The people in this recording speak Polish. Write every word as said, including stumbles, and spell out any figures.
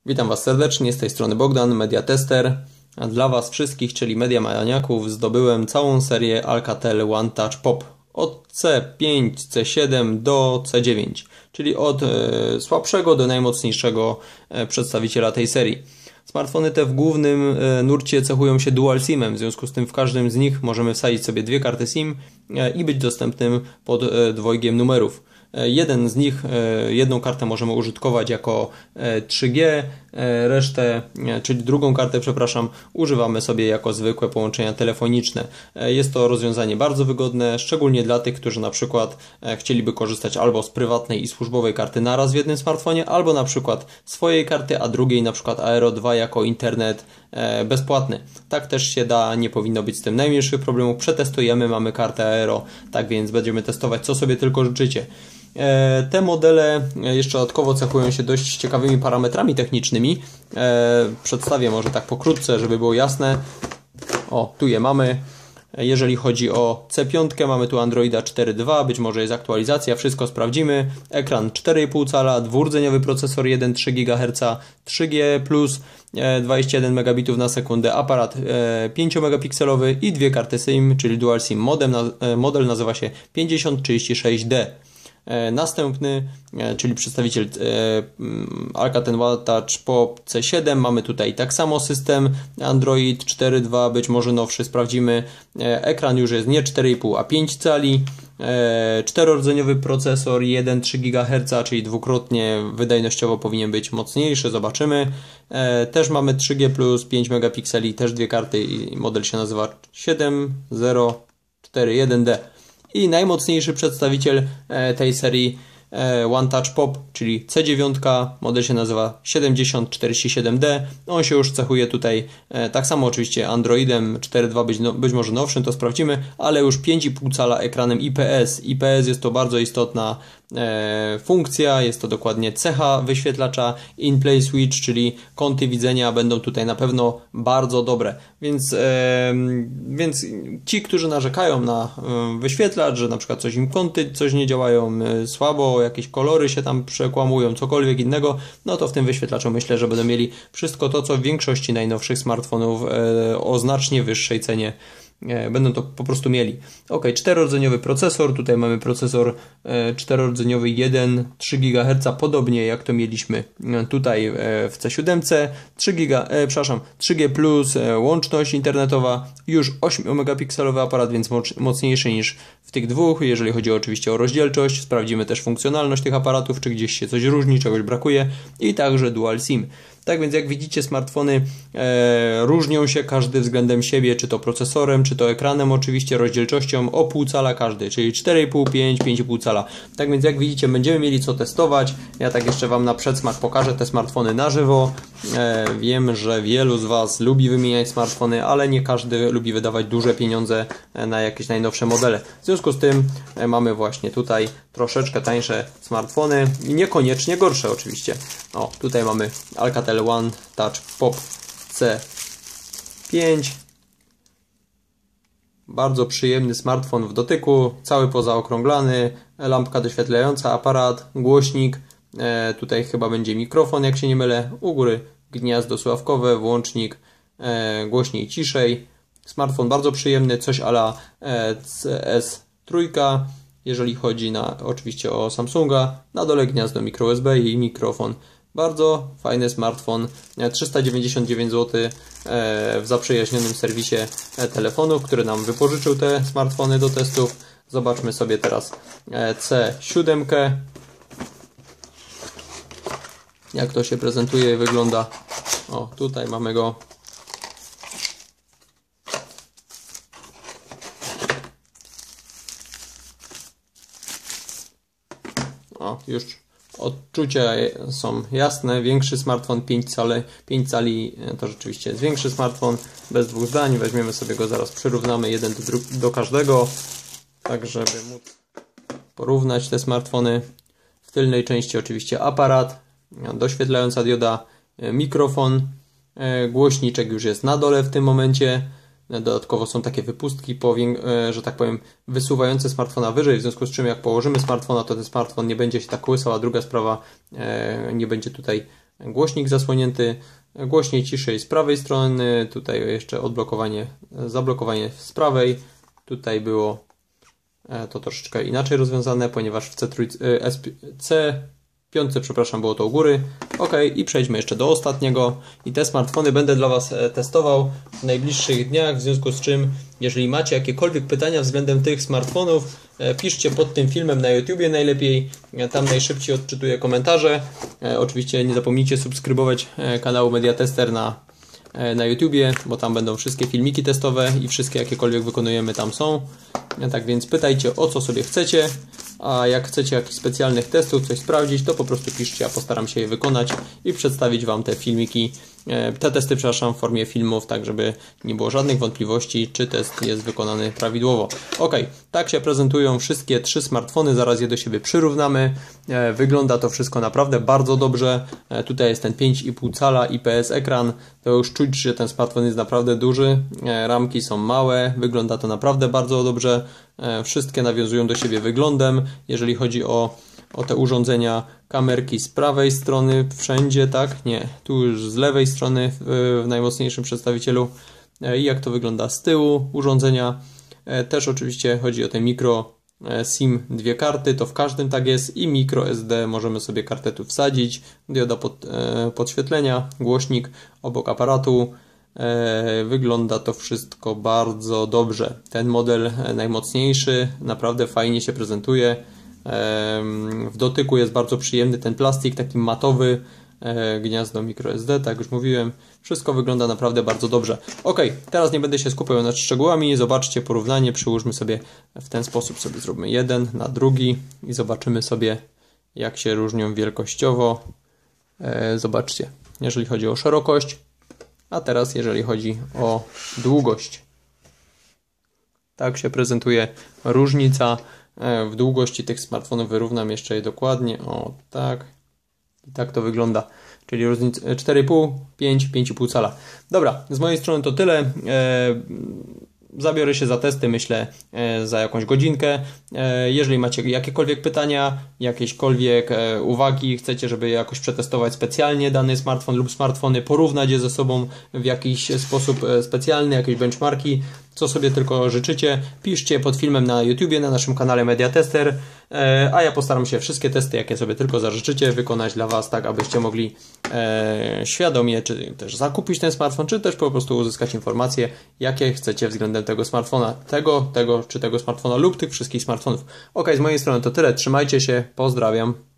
Witam Was serdecznie, z tej strony Bogdan, Media Tester. A dla Was wszystkich, czyli Media Maniaków, zdobyłem całą serię Alcatel One Touch Pop. Od C pięć, C siedem do C dziewięć, czyli od e, słabszego do najmocniejszego e, przedstawiciela tej serii. Smartfony te w głównym e, nurcie cechują się dual SIM-em, w związku z tym w każdym z nich możemy wsadzić sobie dwie karty SIM e, i być dostępnym pod e, dwojgiem numerów. Jeden z nich, jedną kartę możemy użytkować jako trzy G, resztę, czyli drugą kartę, przepraszam, używamy sobie jako zwykłe połączenia telefoniczne. Jest to rozwiązanie bardzo wygodne, szczególnie dla tych, którzy na przykład chcieliby korzystać albo z prywatnej i służbowej karty naraz w jednym smartfonie, albo na przykład swojej karty, a drugiej na przykład Aero dwa jako internet bezpłatny. Tak też się da, nie powinno być z tym najmniejszych problemów. Przetestujemy, mamy kartę Aero, tak więc będziemy testować, co sobie tylko życzycie. Te modele jeszcze dodatkowo cechują się dość ciekawymi parametrami technicznymi. Przedstawię może tak pokrótce, żeby było jasne. O, tu je mamy. Jeżeli chodzi o C pięć, mamy tu Androida cztery dwa, być może jest aktualizacja, wszystko sprawdzimy. Ekran cztery i pół cala, dwurdzeniowy procesor jeden przecinek trzy gigaherca, trzy G plus, dwadzieścia jeden megabitów na sekundę, aparat pięciomegapikselowy i dwie karty SIM, czyli Dual SIM. Modem, model nazywa się pięćdziesiąt trzydzieści sześć D. Następny, czyli przedstawiciel Alcatel One Touch Pop C siedem, mamy tutaj tak samo system Android cztery dwa, być może nowszy, sprawdzimy. Ekran już jest nie cztery i pół, a pięć cali, czterordzeniowy procesor jeden przecinek trzy gigaherca, czyli dwukrotnie wydajnościowo powinien być mocniejszy, zobaczymy. Też mamy trzy G plus, pięć megapikseli, też dwie karty i model się nazywa siedem zero cztery jeden D. I najmocniejszy przedstawiciel tej serii One Touch Pop, czyli C dziewięć, model się nazywa siedemdziesiąt czterdzieści siedem D. On się już cechuje tutaj tak samo oczywiście Androidem cztery dwa, być, no, być może nowszym, to sprawdzimy, ale już pięć i pół cala ekranem I P S. I P S jest to bardzo istotna e, funkcja, jest to dokładnie cecha wyświetlacza. In-play switch, czyli kąty widzenia będą tutaj na pewno bardzo dobre. Więc, e, więc ci, którzy narzekają na e, wyświetlacz, że na przykład coś im kąty coś nie działają e, słabo, jakieś kolory się tam przekłamują, cokolwiek innego, no to w tym wyświetlaczu myślę, że będą mieli wszystko to, co w większości najnowszych smartfonów e, o znacznie wyższej cenie e, będą to po prostu mieli. Ok, czterordzeniowy procesor, tutaj mamy procesor e, czterordzeniowy jeden przecinek trzy gigaherca, podobnie jak to mieliśmy tutaj e, w C siedem, trzy giga, e, przepraszam, trzy G plus, e, łączność internetowa, już ośmiomegapikselowy aparat, więc moc, mocniejszy niż w tych dwóch, jeżeli chodzi oczywiście o rozdzielczość. Sprawdzimy też funkcjonalność tych aparatów, czy gdzieś się coś różni, czegoś brakuje, i także Dual SIM. Tak więc jak widzicie, smartfony e, różnią się każdy względem siebie, czy to procesorem, czy to ekranem, oczywiście rozdzielczością o pół cala każdy, czyli cztery i pół, pięć, pięć i pół cala. Tak więc jak widzicie, będziemy mieli co testować. Ja tak jeszcze Wam na przedsmak pokażę te smartfony na żywo. E, wiem, że wielu z Was lubi wymieniać smartfony, ale nie każdy lubi wydawać duże pieniądze na jakieś najnowsze modele. W związku z tym e, mamy właśnie tutaj troszeczkę tańsze smartfony i niekoniecznie gorsze oczywiście. O, tutaj mamy Alcatel One Touch Pop C pięć. Bardzo przyjemny smartfon w dotyku, cały pozaokrąglany, lampka doświetlająca, aparat, głośnik, e, tutaj chyba będzie mikrofon, jak się nie mylę, u góry gniazdo słuchawkowe, włącznik, e, głośniej, ciszej. Smartfon bardzo przyjemny, coś a la e, C S trzy. Jeżeli chodzi na, oczywiście o Samsunga, na dole gniazdo micro U S B i mikrofon. Bardzo fajny smartfon, trzysta dziewięćdziesiąt dziewięć złotych w zaprzyjaźnionym serwisie telefonów, który nam wypożyczył te smartfony do testów. Zobaczmy sobie teraz C siedem. Jak to się prezentuje i wygląda. O, tutaj mamy go. O, już odczucia są jasne. Większy smartfon, pięć cali, pięć cali to rzeczywiście jest większy smartfon, bez dwóch zdań. Weźmiemy sobie go, zaraz przyrównamy jeden do, do każdego, tak żeby móc porównać te smartfony. W tylnej części oczywiście aparat, doświetlająca dioda, mikrofon, głośniczek już jest na dole w tym momencie. Dodatkowo są takie wypustki, że tak powiem, wysuwające smartfona wyżej, w związku z czym jak położymy smartfona, to ten smartfon nie będzie się tak kołysał, a druga sprawa, nie będzie tutaj głośnik zasłonięty, głośniej, ciszej z prawej strony, tutaj jeszcze odblokowanie, zablokowanie z prawej, tutaj było to troszeczkę inaczej rozwiązane, ponieważ w C pięć, przepraszam, było to u góry. Ok, i przejdźmy jeszcze do ostatniego. I te smartfony będę dla Was testował w najbliższych dniach, w związku z czym, jeżeli macie jakiekolwiek pytania względem tych smartfonów, piszcie pod tym filmem na YouTubie najlepiej, tam najszybciej odczytuję komentarze. Oczywiście nie zapomnijcie subskrybować kanału Mediatester na, na YouTubie, bo tam będą wszystkie filmiki testowe i wszystkie jakiekolwiek wykonujemy tam są. Tak więc pytajcie, o co sobie chcecie, a jak chcecie jakichś specjalnych testów, coś sprawdzić, to po prostu piszcie, ja postaram się je wykonać i przedstawić Wam te filmiki, te testy, przepraszam, w formie filmów, tak żeby nie było żadnych wątpliwości, czy test jest wykonany prawidłowo. Ok, tak się prezentują wszystkie trzy smartfony, zaraz je do siebie przyrównamy. Wygląda to wszystko naprawdę bardzo dobrze. Tutaj jest ten pięć i pół cala I P S ekran, to już czuć, że ten smartfon jest naprawdę duży, ramki są małe, wygląda to naprawdę bardzo dobrze. Wszystkie nawiązują do siebie wyglądem, jeżeli chodzi o, o te urządzenia, kamerki z prawej strony wszędzie, tak? Nie, tu już z lewej strony w, w najmocniejszym przedstawicielu. I jak to wygląda z tyłu urządzenia. Też oczywiście chodzi o te micro SIM, dwie karty, to w każdym tak jest, i micro S D, możemy sobie kartę tu wsadzić, dioda pod, podświetlenia, głośnik obok aparatu. Wygląda to wszystko bardzo dobrze. Ten model najmocniejszy naprawdę fajnie się prezentuje. W dotyku jest bardzo przyjemny ten plastik, taki matowy, gniazdo microSD, tak już mówiłem. Wszystko wygląda naprawdę bardzo dobrze. Ok, teraz nie będę się skupiał nad szczegółami. Zobaczcie porównanie, przyłóżmy sobie w ten sposób, sobie zróbmy jeden na drugi i zobaczymy sobie, jak się różnią wielkościowo. Zobaczcie, jeżeli chodzi o szerokość, a teraz jeżeli chodzi o długość. Tak się prezentuje różnica w długości tych smartfonów. Wyrównam jeszcze je dokładnie. O tak. I tak to wygląda. Czyli różnica cztery i pół, pięć, pięć i pół cala. Dobra, z mojej strony to tyle. Zabiorę się za testy, myślę, za jakąś godzinkę. Jeżeli macie jakiekolwiek pytania, jakiekolwiek uwagi, chcecie, żeby jakoś przetestować specjalnie dany smartfon lub smartfony, porównać je ze sobą w jakiś sposób specjalny, jakieś benchmarki, co sobie tylko życzycie, piszcie pod filmem na YouTubie, na naszym kanale Mediatester, a ja postaram się wszystkie testy, jakie sobie tylko zażyczycie, wykonać dla Was, tak abyście mogli e, świadomie, czy też zakupić ten smartfon, czy też po prostu uzyskać informacje, jakie chcecie względem tego smartfona, tego, tego, czy tego smartfona lub tych wszystkich smartfonów. Ok, z mojej strony to tyle, trzymajcie się, pozdrawiam.